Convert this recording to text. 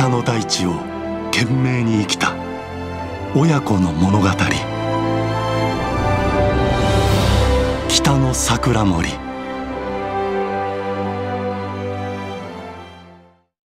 北の大地を懸命に生きた親子の物語。北の桜森。